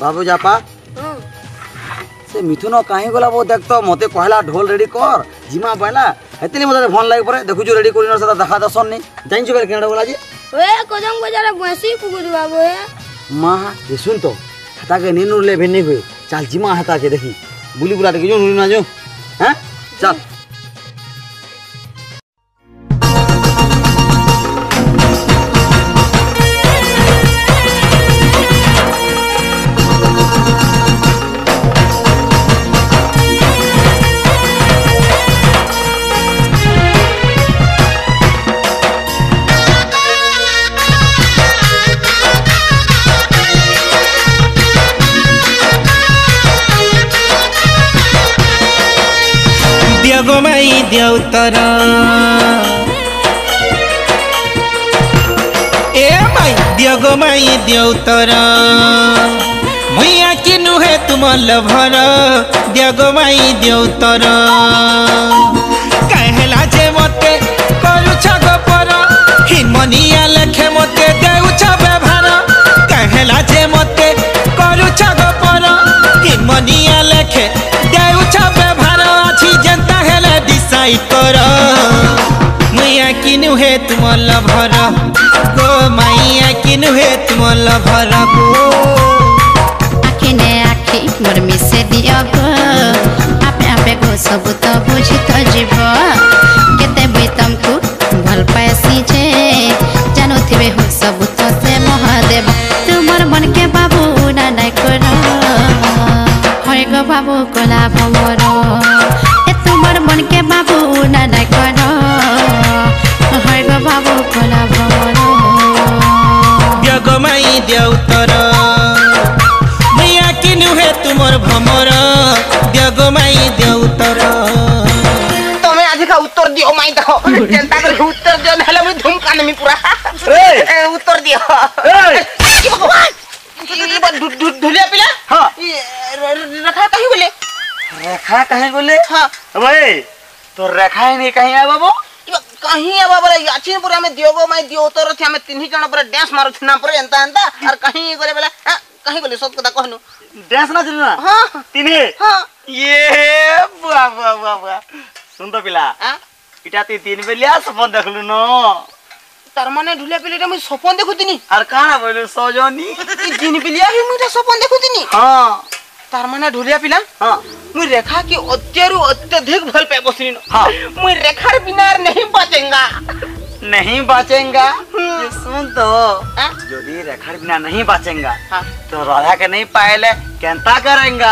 बाबू जापा से मिथुन कहीं गला वो देख तो मते कहला ढोल रेडी कर जिमा पहला हेतली मते फोन लाग परे देखु जो रेडी करिन सदा देखा दसन नहीं जाइन जो केडा गला जे ओए कोजम बजारे भैंसी कुकुर बाबू ए मां ये सुन तो हता के नीनू ले भेनी हुए चल जिमा हता के देखी बुली बुला देखी जो नुरी ना जो हैं चल दियो माई दियो तर ए माई दियो माई दियो तर मैया कि नुहे तुम लभर दियो माई दियो तर कहला जे मते करूछ गपर हिमनिया लेखे मते देउछ व्यवहार कहला जे मते करूछ गपर हिमनिया लेखे देउछ व्यवहार अछि जनता हेले डिसाइड कर मैया कि नुहे तुम लभर गो मैया कि नुहे तुम लभर गो आखि ने आखि मोर मिसे दियो गो आपे आपे गो सब तो बुझी तो जीव केते बई तुमको भल पासी जे जानो थिबे हो सब तो से महादेव तुमर मन के बाबू ना नाय करो होय गो बाबू कोला भमरो ए तुमर मन के बाबू ना नाय करो होय गो बाबू कोला भमरो दियो माई दियो तर मैया कि नुहे तुमर भमर दियो माई दियो तर तमे आज का उत्तर दियो माई देखो चिंता कर उत्तर दियो नहले मैं धूमकान में पूरा ए उत्तर दियो ए भगवान ये ढुलिया पिला हां रखा कहीं बोले रेखा कहीं बोले हां भाई तो रेखा ही नहीं कहीं है बाबू कहीं है बाबा याचिन पूरा में दियोगो माई दियो तर थी हमें तीन ही जण पूरा डांस मारो थना पूरा एंता एंता और कहीं गले बेला कहीं गले सत कथा कहनु डांस ना चलना हां तीने हां ये बुआ बुआ बुआ बुआ सुन तो पिला इटा ती तीन बेलिया सपन देखलु न तार माने ढुलिया पिलेटा मैं सपन देखुतिनी और काना बोलु सजनी ई जिन पिलिया ही मुटा सपन देखुतिनी हां तार माने ढुलिया पिला हां मुई रेखा की अत्यरु अत्यधिक भल पे बसनी न हां मुई रेखा बिना नहीं बचेंगा नहीं बचेगा ये सुन तो यदि रेखा बिना नहीं बचेगा तो राधा के नहीं पाएले केंता करेंगा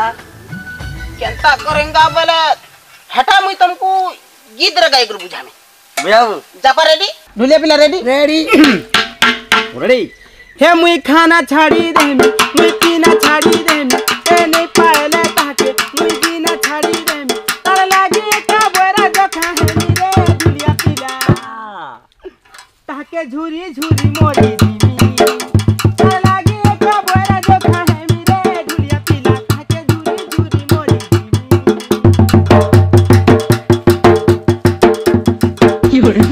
केंता करेंगा बोले हटा मुई तुमको गीत रगाई कर बुझा में बुझाऊ जापा रेडी ढुलिया पिला रेडी रेडी रेडी हे मुई खाना छाड़ी देमी मुई पीना छाड़ी देमी ए नहीं पाएले ताके मुई जीना छाड़ी देमी तार लागी का बोरा जखा है रे दुलिया पिला ताके झूरी झूरी मोरी जीमी तार लागी का बोरा जखा है रे दुलिया पिला ताके झूरी झूरी मोरी जीमी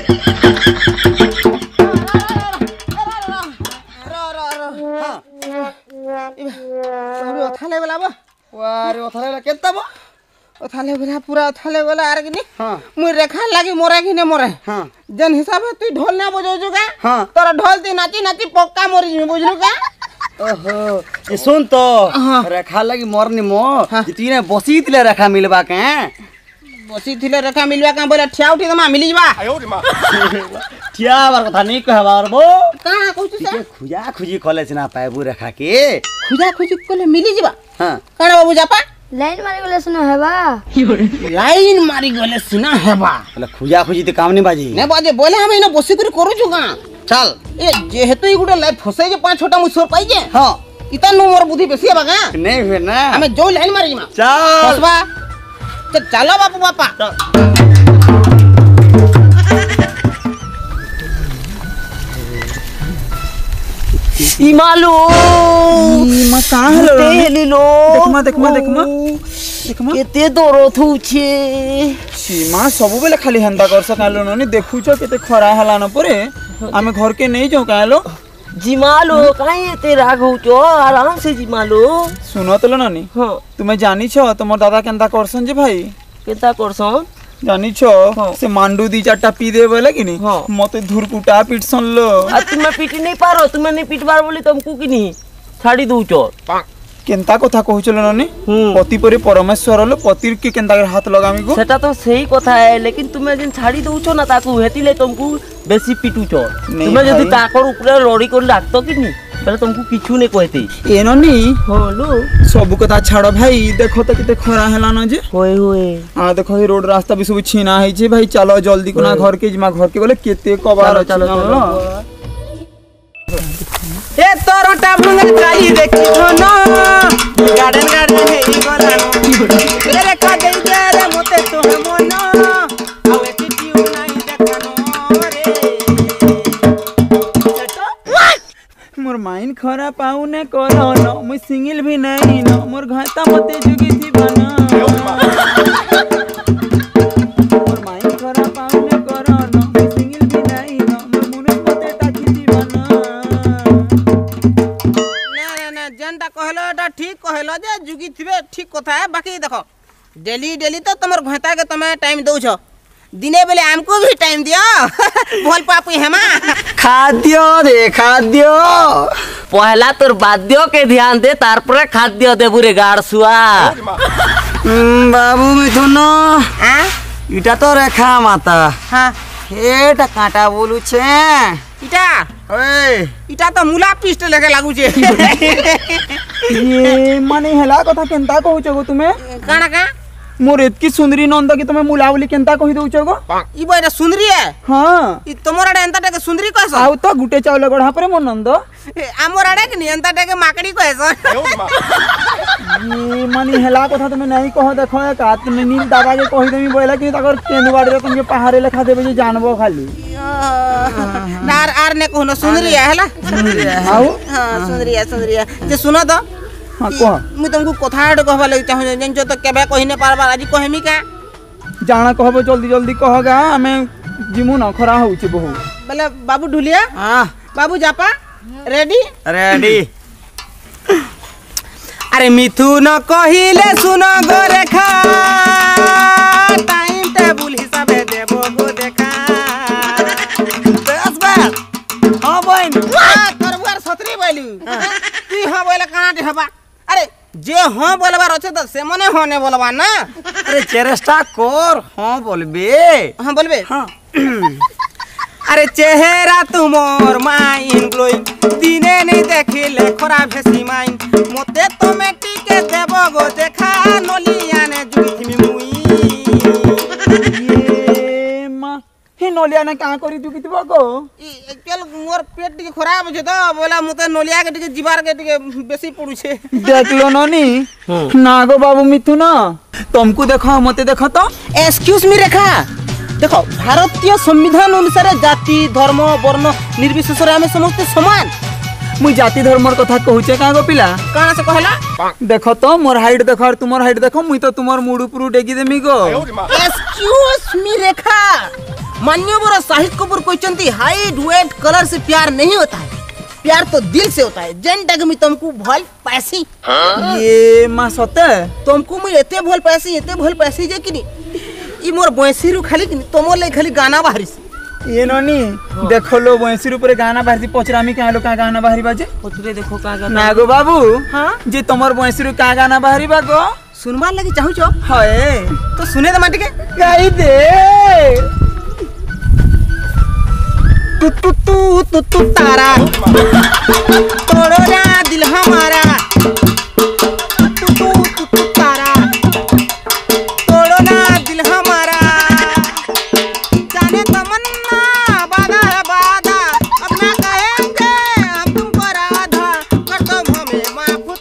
थाले वाला बा वारे थाले वाला केता बा थाले वाला पूरा थाले वाला आर किनी हां मुई रेखा लागी मोरा कि ने मोरा हां जन हिसाब तू ढोल ना बजाऊ जोगा हां तोरा ढोल ती नाची नाची पक्का मोरी जी बुझलु का ओहो ये सुन तो रेखा लगी मोरनी मो तीने बसी तिले रेखा मिलबा के बसी थिले रेखा मिलबा का बोला ठिया उठी तमा मिली जबा आयो रे मां ठिया बार कथा नहीं कहबार बो का कहू सा खुजा खुजी खोले ना पाएबू रेखा के खुजा खुजी कोले मिली जबा हां काना बाबू जापा लाइन मारी गले सुनो हेबा लाइन मारी गले सुना हेबा बोले खुजा खुजी तो काम नहीं बाजी ने बाजे बोले हम इना बसी कर करू छु का चल ए जेहेतु ई गुडे लाइफ फसे जे पांच छोटा मुसोर पाई जे हां इता नो मोर बुद्धि बेसी हेबा का नहीं हुए ना हमें जो लाइन मारी मा चल फसबा तो चलो बापू बापा इमालो मा कहां हलो तेली लो देखमा केते दरो थुछे सीमा सब बेले खाली हंदा करस कालो ननी देखुचो केते खरा हला न परे आमे घर के नहीं जाऊ कालो जिमालो काहे एते राग होचो आराम से जिमालो सुनो तो नानी हां तुम्हें जानी छो तुमर दादा केंता करसन जे भाई केता करसन जानी छो से मांडू दी चाटा पी दे बोले कि नहीं हाँ। मते धुरकुटा पिटसन लो आ तुमे पीटी नहीं पारो तुमे नहीं पीटबार बोली तुमको कि नहीं छाड़ी दूचो केंता कथा कहचलो नानी पति परे परमेश्वर लो पति के केंता कर हाथ लगामी गो सेटा तो सही कथा है लेकिन तुमे जिन छाड़ी दउछो ना ताकू हेतिले तुमको बेसी पिटुचो तुमे जदी ताकर ऊपर लड़ी कर लागतो कि नहीं पहले तुमको किछु नहीं कहते ए नानी हां लो सब कथा छाड़ो भाई देखो तो किते खरा हेला न जे होय होय आ देखो ही रोड रास्ता भी सब छीना है जे भाई चलो जल्दी कोना घर के जिमा घर के बोले केते कबार चलो चलो ए तोरटा मंगल काली देखी धोनो गार्डन गार्डन हेई गलानो रे का देई दे रे मते तो मनो आउ एटीट्यूड नाही देखनो रे मोर माइन खरा पाऊ ने करो न मुई सिंगल भी नहीं न मोर घाता मते जुगी थी बना मोर माइन खरा पाऊ ने करो न मुई सिंगल भी नहीं न मोर मुने मते टाकी थी बना ना जनटा कहलो एटा ठीक कहलो जे जुगी थिबे ठीक कथा है बाकी देखो डेली डेली तो तमर घंटा के तमे टाइम दउछो दिने बेले हमको भी टाइम दियो भोल पापी हेमा खाद्य दे खाद्य पहला तोर बाद्य के ध्यान दे तार पर खाद्य देबु रे गाड़सुआ बाबू मिथुन हां इटा तो रेखा माता हां एटा काटा बोलू छे इटा ओए इटा तो मुला पिस्ट लेके लागू छे ये माने हेला कथा केंता कहउछो गो तुमे काना का मोर एतकी सुंदरी नंद कि तुमे मुलावली केंता कहि दउछो गो ई बइरा सुंदरी है हां ई तमर आडे एंता टाके सुंदरी कहस आउ तो गुटे चावल गढ़ा परे मोर नंद हमर आडे कि एंता टाके माकड़ी कहस ये माने हेला कथा तुमे नहीं कह देखो का तुमे नील दादा के कहि देमी बोला कि तकर केंदुवाड़ रे तुमके पहाड़े लेखा देबे जे जानबो खाली नार आर ने कोनो सुंदरी है हला आउ हां सुंदरी है जे सुनो तो हां कह मु तुमको कथा कहबा लागि चाहू जंजो तो केबे कहिने पारबा आज कहमी का जाना कहबो जल्दी जल्दी कहगा हमें जिमु न खरा होउची बहु बोले बाबू ढुलिया हां बाबू जापा रेडी रेडी अरे मिथुन कहिले सुनो गो रेखा टाइम टेबल हिसाबे देबो गो देखा बस बस हां बहन करबुआर छतरी बोलू तू हां बोले काना देबा अरे जे हां बोलबार আছে तो से मने होने बोलबा ना अरे चेष्टा कर हां बोलबे हां बोलबे हां अरे चेहरा तुमोर माइन ग्लोइंग दिने नहीं देखिले खराब हेसी माइन मते तो मेटी के देबो गो देखा नलिया ने जुई थी मुई ये मां हे नलिया ने का करी तू कितबो गो ई केल मोर पेट के खराब छै तो बोला मते नलिया के टिके जीवार के टिके बेसी पड़ू छे देख लो ननी ना गो बाबू मिथुन तुमको देखो मते देखो तो एक्सक्यूज मी रेखा देखो भारतीय संविधान अनुसार जाति धर्म वर्ण निर्विशेष रे हम समस्त समान मुई जाति धर्मर कथा कहूचे का गो पिला काना से कहला देखो तो मोर हाइट देखो और तुमर हाइट देखो मुई तो तुमर मुड़ ऊपर डेगी देमी गो एक्सक्यूज मी रेखा मान्यवर शाहिद कपूर कहचंती हाइट वेट कलर से प्यार नहीं होता है प्यार तो दिल से होता है जन तक मैं तुमको भल पैसी ये मां सते तुमको मैं एते भल पैसी जे कि ई मोर बंसीरु खाली कि तमोर ले खाली गाना बाहरी से ये ननी देखो लो बंसीर ऊपर गाना बाहरी पचरामी का लो का गाना बाहरी बाजे ओतरे देखो का गाना ना गो बाबू हां जे तमर बंसीर का गाना बाहरी बा गो सुनबार लगी चाहू छो हाय तो सुने दे माटी के गाई दे तू तू तू तू तू तारा तोड़ो ना दिल हमारा तू तू तू तू तारा तोड़ो ना दिल हमारा जाने तमन्ना बाधा है बाधा अपना कहेंगे हम तुमको राधा कर दो हमें माफ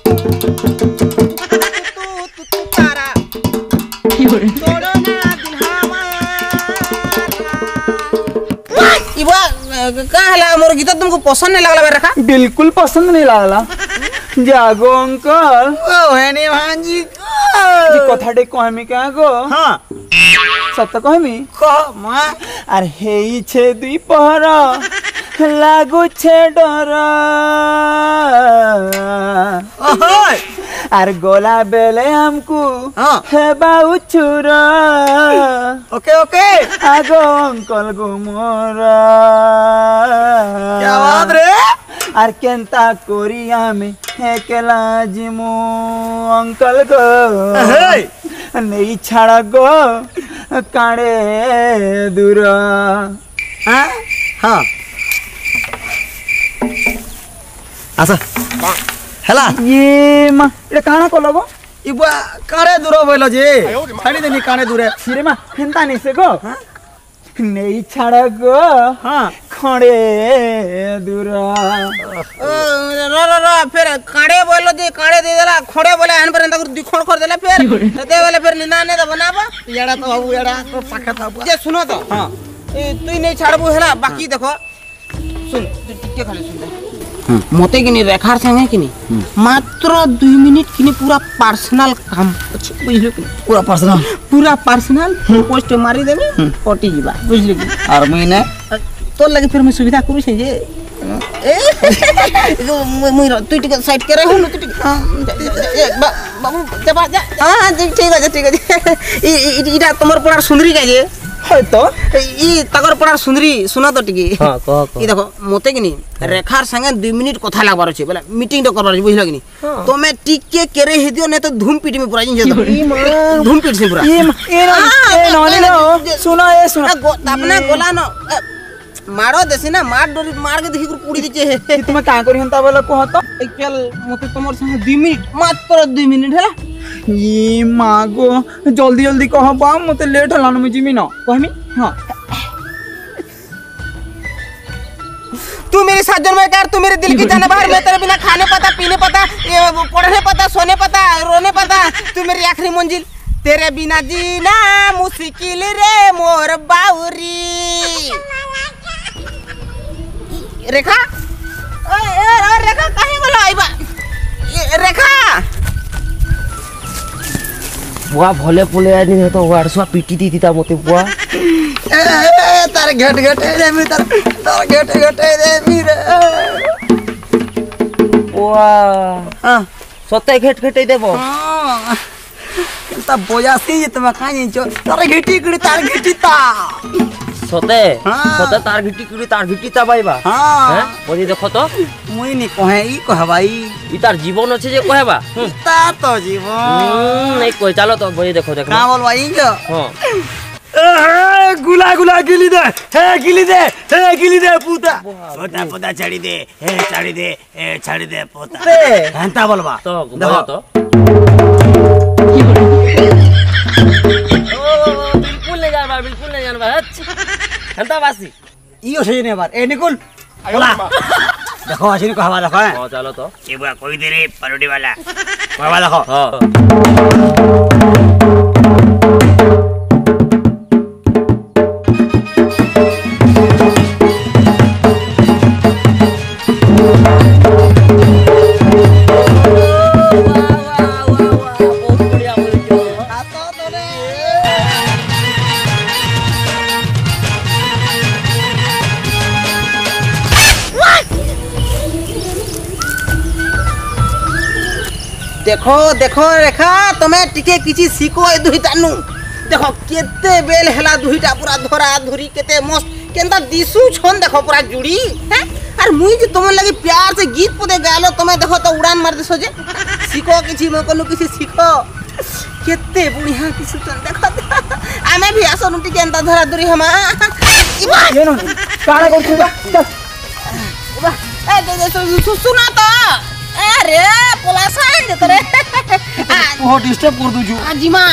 तू तारा तोड़ो ना दिल हमारा इबा का हला मोर गीत तुमको पसंद नहीं लगला रखा बिल्कुल पसंद नहीं लागला जागो अंकल ओ हेनी भांजी ये कथा डे कहमी का गो हां सत्य कहमी कह मां अरे हे छे दुई पहर লাগুছে ডর আর গলা বেলে আমকু হেবা উছুর ओके ओके আগ অঙ্কল গুমর क्या बात रे আর কেনতা করি আমি হেকেলা জিমু অঙ্কল গো নেই ছাড়া গো কাড়ে দূর हाँ हाँ आसा हेला ইয়ে মা এটা কাଣା কল গো इबा कारे दूर बोलो जे छाड़ी देनी काने दूरे সিরে মা হেনতা নিছে গো নেই ছাড়া গো हाँ খড়ে দূর रो फिर काड़े बोलो जी काड़े दे देला खोड़े बोले हन पर तक दिखोड़ कर देला फिर दे वाले फिर निना ने तो बनाबा याड़ा तो बाबू याड़ा तो पाखा था जे सुनो तो हाँ तू नहीं छाड़बू हैला बाकी देखो सुन तू टिके खाली सुन मते किनी रेखार संगे किनी मात्र 2 मिनिट किनी पूरा पर्सनल काम अछि बुझलो कि पूरा पर्सनल पोस्ट मारी देबे कटी जीवा बुझलो कि और महीने तोर लगे फिर मैं सुविधा करू छै जे मुई तू टिके साइड करे हो तू टिके बाबू जबा जा हां ठीक है इटा तमर पड़ार सुंदरी का जे হয়তো ई तगर पड़ार सुंदरी सुना तो टिके हां कह ई देखो मोते किनी रेखार संगे 2 मिनिट कथा लागबार छै बोला मीटिंग तो करबार छै बुझलो कि तो मैं टिके केरे हेदियो ने तो धूम पीटी में पूरा जिन धूम पीट से पूरा ए नो सुनो ए सुनो अपना गोला न मारो देसी ना मार डोरी मार के देखि पुड़ी दिचे তুমি কা করি হন্তা বলে কহ তো एकल मते तमर संगे 2 मिनिट मात्र 2 मिनिट हैला ই মাগো জলদি জলদি কহ বা মতে লেট হলান মু জিমি না কহমি হ্যাঁ तू मेरी साथ जन्म कर तू मेरे दिल की जानवर मैं तेरे बिना खाने पता पीने पता पढ़ने पता सोने पता रोने पता तू मेरी आखिरी मंजिल तेरे बिना जीना मुश्किल रे मोर बाउरी रेखा ओए रेखा कहीं बोलो आइबा रेखा बुआ भले पुले आनी है तो वारसुआ पीटी दी ता मते बुआ तार घट दे मी तार घट दे मी रे बुआ हां सते घट देबो हां ता बोयासी जे तुम काई जो तार घटी कड़ी तार घटी ता सते हाँ। तार घिटी ता बाईबा हां हैं बोली देखो तो मुई नि कहे ई कह भाई ई तार जीवन अछि जे कहबा ता तो जीवन नहीं कोई चलो तो बोली देखो का बोल भाई जो हां गुला गिली दे पूता पोता छाड़ी दे पोता हंता बोलबा तो बोलो तो बिल्कुल नहीं जानबा हंता बासी इयो सही ने बार ए निकुल बोला देखो आसिन कहबा देखो हां चलो तो ए बुआ कोई दे रे परोटी वाला कहबा देखो हां देखो देखो रेखा तुम्हें टिके किछि सिको ए दुहितानु देखो केते बेल हला दुहिता पूरा धरा धुरी केते मस्त केंदा दिसु छन देखो पूरा जुड़ी हैं और मुई जे तुम लगी प्यार से गीत पदे गालो तुम्हें देखो तो उड़ान मार दिसो जे सिको किछि म कोनु किछि सिको केते बुढ़िया किछि तो देखो आमे भी आसनु टिके एंता धरा धुरी हमा ये नो काना करछु बा ए सुना तो अरे पुलासा है तेरे ओ डिस्टर्ब कर दूजू आजिमा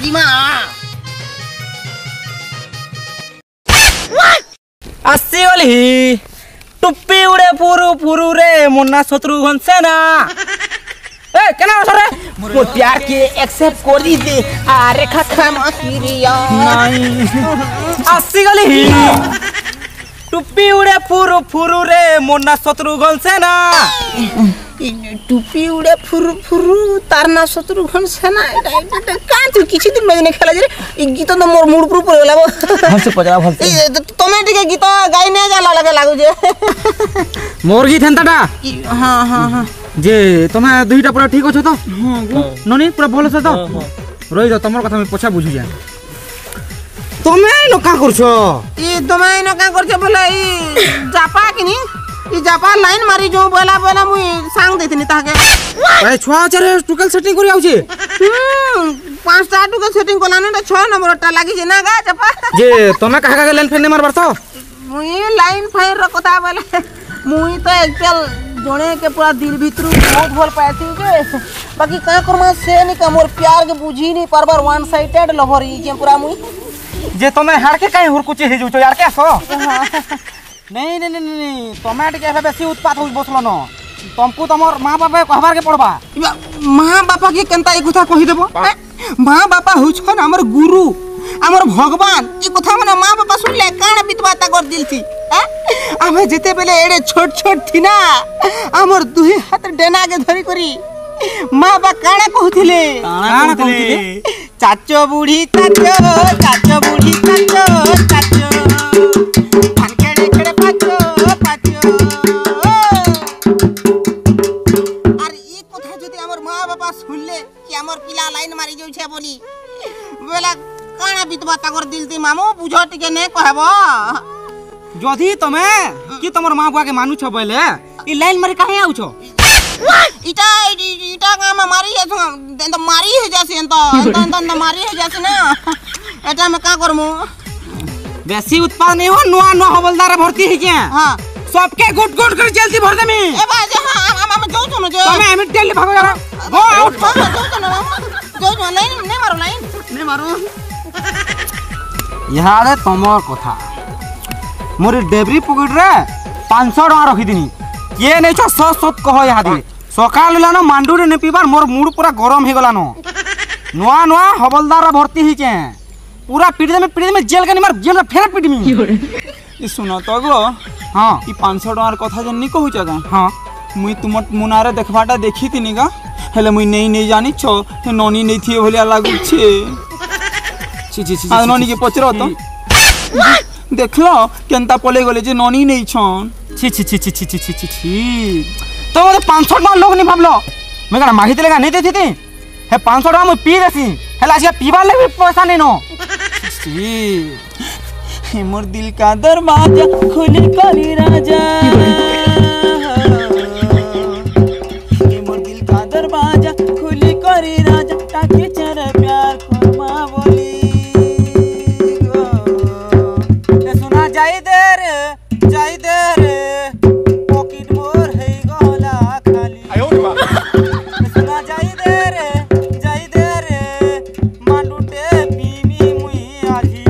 आसी गली टुप्पी उड़े फुरु रे मुन्ना शत्रुघ्न सेना ए केना रे मोर प्यार के एक्सेप्ट करी दे आ रेखा खामा किरिया नहीं आसी गली टुप्पी उड़े फुरु रे मुन्ना शत्रुघ्न सेना टुपी उड़े फुरु फुरु तार ना शत्रुघ्न सेना एटा कान तू किछि दिन बजने खेला जे ई गीत तो मोर मूड पर पड़ला भलसे पजरा भलसे तमे टिके गीत गाई ने जाला लगे लागु जे मोर गीत हेंताटा हां हां हां जे तमे दुईटा पूरा ठीक अछ तो ननी पूरा भल से तो रहि जा तमर कथा में पछा बुझु जा तमे नो का करछो ई तमे नो का करछो बोले ई जापा किनी ई जापा लाइन मारी जो बोला बोला मुई सांग देथिनी ताके ए छुआ चरे टुकल सेटिंग करी आउछे 5टा टुकल सेटिंग कोलाने 6 नंबर टा लागि जे ना गा जापा जे तमे कहा का लाइन फेन मारबार तो मुई लाइन फायर र कथा बोले मुई तो एक्चुअल जणे के पूरा दिल भीतर बहुत भल पाती जे बाकी का करमा से नि का मोर प्यार के बुझी नि परबर वन साइडेड लवर ई जे पूरा मुई जे तमे हार के काई हुरकुचे हे जुचो यार के सो नहीं नहीं नहीं नहीं तमे के बेसी उत्पात हो बसलो न तुमको तमर मां बापा कहबार के पड़बा मां बापा के केनता ई कथा कहि देबो मां बापा हो छन हमर गुरु हमर भगवान ई कथा माने मां बापा सुनले काण बितवा ता कर दिल थी आमे जेते बेले एडे छोट छोट थी ना हमर दुही हाथ डेना के धरी करी मां बापा काण कहथिले चाचो बूढ़ी चाचो चाचो बूढ़ी चाचो चाचो भानकेड़े केड़े पाचो पाचो अरे ई कथा जदी हमर मां बापा सुनले कि हमर पिला लाइन मारी जाउ छे बोली बेला काना बितबा ताकर दिल ती मामो बुझो टिके ने कहबो जदी तमे कि तमर मां बुआ के मानु छ बोले ई लाइन मारी काहे आउ छ इटा इटा का मारी है तो मारी है जैसे तो मारी है जैसे ना एटा में का करमु बेसी उत्पाद नहीं हो नुआ नुआ हवलदार भर्ती है क्या हां सबके गुट गुट कर जल्दी भर दे मी ए बाजे हां हम जो सुनो जो तमे हम जल्दी भागो यार गो आउट जो लाइन नहीं मारो यहाँ रे तमर कथा मोर डेबरी पॉकेट रे 500 टका रखी दिनी ये नहीं छ सत सत कह यहाँ दी सकाल लानो मांडू रे ने पीबार मोर मूड पूरा गरम हे गलानो नुआ नुआ हवलदार भर्ती ही के पूरा पीट में जेल के निमार जेल में फेर पीट मी ई सुनो तो गो हां ई 500 टकार कथा जन्नी कहू जगा हां मुई तुम मुनारे देखबाटा देखी तिनी गा हेले मुई नहीं जानी छो ननी नहीं थी भलिया लागु छे छी छी छी आ ननी के पचरो तो देखलो केनता पले गले जे ननी नहीं छन छी छी छी छी छी छी छी छी तो मते 500 टका लोग नहीं भाबलो मैं कना मागी देलेगा नहीं देती थी हे 500 टका मैं पी देसी हेला आजिया पीबा ले पैसा नहीं नो छी मोर दिल का दरवाजा खुली करी राजा मोर दिल का दरवाजा खुली करी राजा ताकि चर प्यार फरमा बोली ए सुना जाई दे रे पॉकेट मोर है गोला खाली आयो रे सुना जाई दे रे मांडूटे पीमी मुई आजी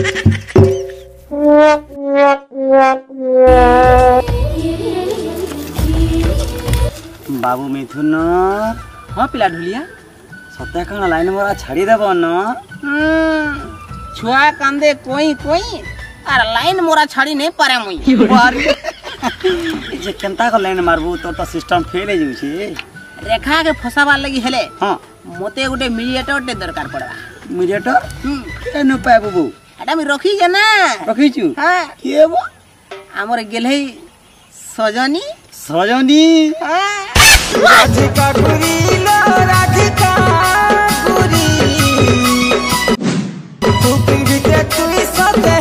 बाबू मिथुन हां पिला ढुलिया सत्या कण लाइन मोरा छाड़ी देबो न छुआ कांदे कोई कोई अरे लाइन मोरा छाड़ी नहीं पारे मुई जे केनता को लाइन मारबू तो सिस्टम फेल हे जाउ छी रेखा के फसाबा लगी हेले हां मोते गुटे मीडिएटर टे दरकार पड़बा मीडिएटर एनु पाए बाबू एटा मी रखी जे ना रखी छु हां के बो हमर गेलई सजनी राधिका गुरी लो राधिका गुरी तू पीड़ित तू सते